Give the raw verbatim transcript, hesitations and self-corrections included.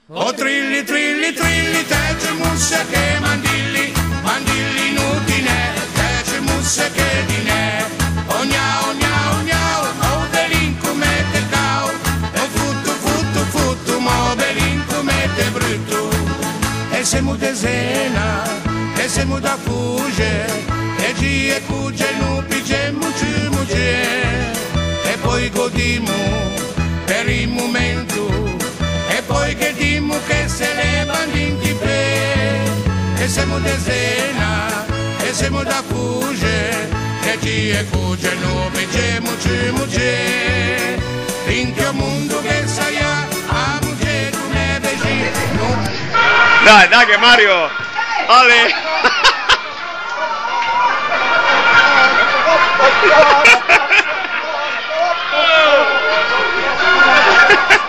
O trilli, trilli, trilli, te c'è musse che mandilli, mandilli inutile, te c'è musse che di ne. O gnao, gnao, gnao, o belinco mette cao, o futtu, futtu, futtu, mo belinco mette brutto. E se mu desena, e se mu da fugge, e gi e cuge, nu pige, muci, muci. E poi godiamo per il momento, e poi che dimmo che se ne bandinti pe. E siamo desena, e siamo da fugge, e ci e fugge, no pige, muci, muci. Finché mondo che sai a muci, tu ne vegi, no. Dai, dai che Mario, Ale. Ha ha ha!